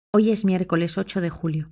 Hoy es miércoles 8 de julio.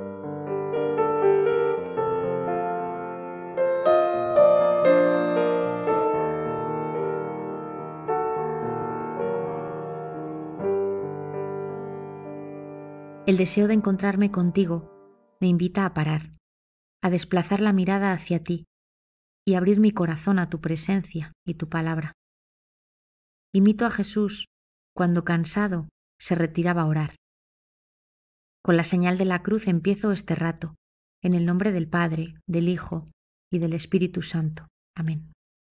El deseo de encontrarme contigo me invita a parar, a desplazar la mirada hacia ti y abrir mi corazón a tu presencia y tu palabra. Imito a Jesús cuando cansado se retiraba a orar. Con la señal de la cruz empiezo este rato, en el nombre del Padre, del Hijo y del Espíritu Santo. Amén.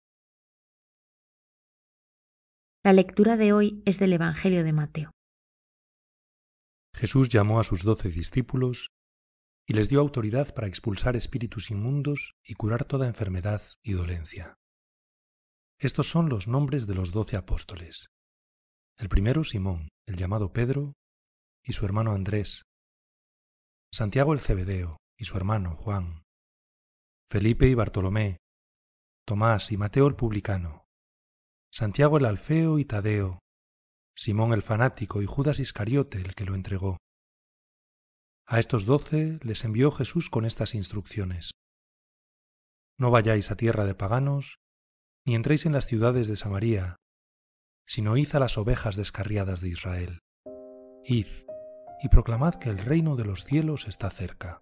La lectura de hoy es del Evangelio de Mateo. Jesús llamó a sus 12 discípulos y les dio autoridad para expulsar espíritus inmundos y curar toda enfermedad y dolencia. Estos son los nombres de los 12 apóstoles. El primero, Simón, el llamado Pedro, y su hermano Andrés. Santiago el Cebedeo y su hermano Juan. Felipe y Bartolomé. Tomás y Mateo el publicano. Santiago el Alfeo y Tadeo. Simón el fanático y Judas Iscariote el que lo entregó. A estos 12 les envió Jesús con estas instrucciones. No vayáis a tierra de paganos, ni entréis en las ciudades de Samaria, sino id a las ovejas descarriadas de Israel. Id y proclamad que el reino de los cielos está cerca.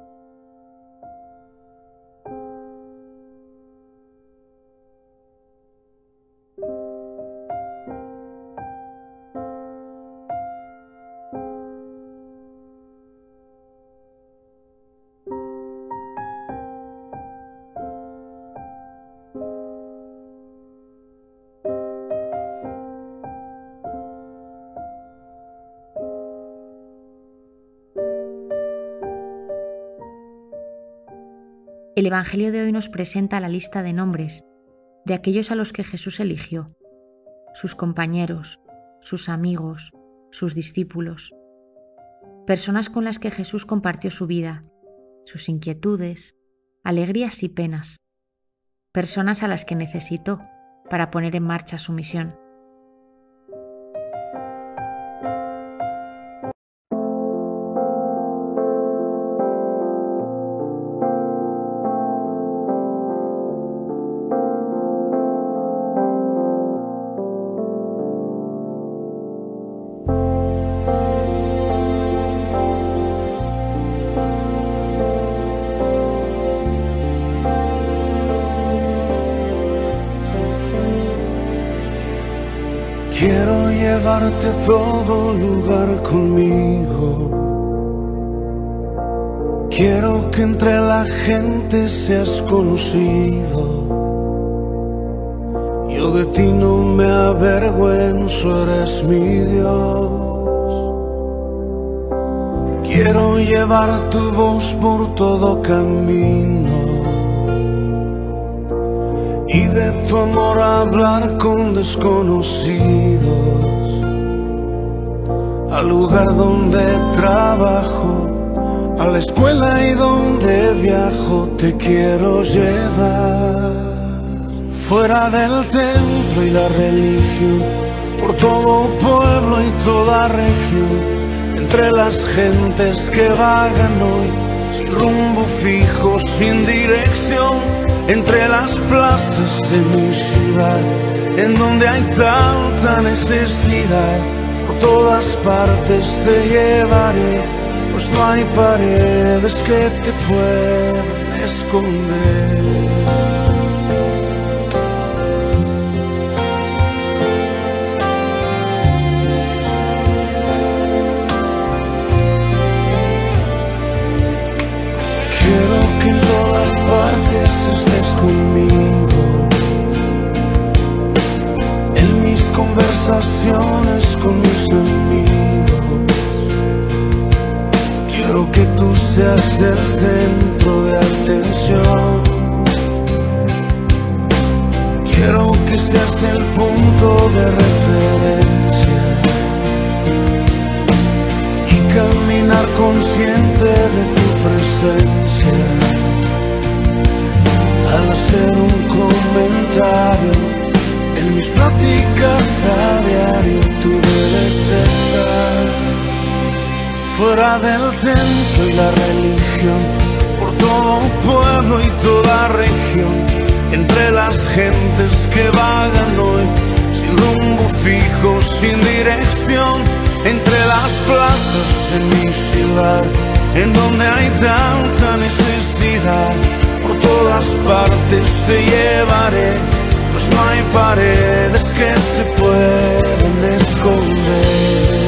El Evangelio de hoy nos presenta la lista de nombres de aquellos a los que Jesús eligió, sus compañeros, sus amigos, sus discípulos, personas con las que Jesús compartió su vida, sus inquietudes, alegrías y penas, personas a las que necesitó para poner en marcha su misión. Quiero llevarte a todo lugar conmigo. Quiero que entre la gente seas conocido. Yo de ti no me avergüenzo, eres mi Dios. Quiero llevar tu voz por todo camino y de tu amor hablar con desconocidos. Al lugar donde trabajo, a la escuela y donde viajo, te quiero llevar. Fuera del templo y la religión, por todo pueblo y toda región, entre las gentes que vagan hoy, sin rumbo fijo, sin dirección, entre las plazas de mi ciudad, en donde hay tanta necesidad, por todas partes te llevaré, pues no hay paredes que te puedan esconder. Quiero que en todas partes estés conmigo, en mis conversaciones con mis amigos. Quiero que tú seas el centro de atención. Quiero que seas el punto de referencia y caminar consciente de tu presencia. Al hacer un comentario en mis pláticas a diario, tú debes estar. fuera del templo y la religión, por todo pueblo y toda región, entre las gentes que vagan hoy, sin rumbo fijo, sin dirección, entre las plazas en mi ciudad, en donde hay tanta necesidad, por todas partes te llevaré, pues no hay paredes que te puedan esconder.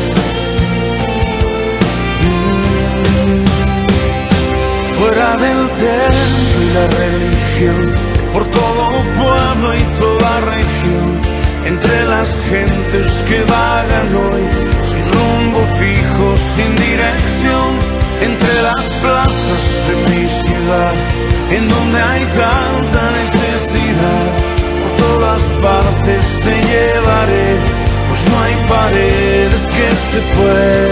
Fuera del templo y la religión, por todo pueblo y toda región, entre las gentes que vagan hoy, sin rumbo fijo, sin dirección, entre las plazas de mi ciudad, en donde hay tanta necesidad, por todas partes te llevaré, pues no hay paredes que te puedan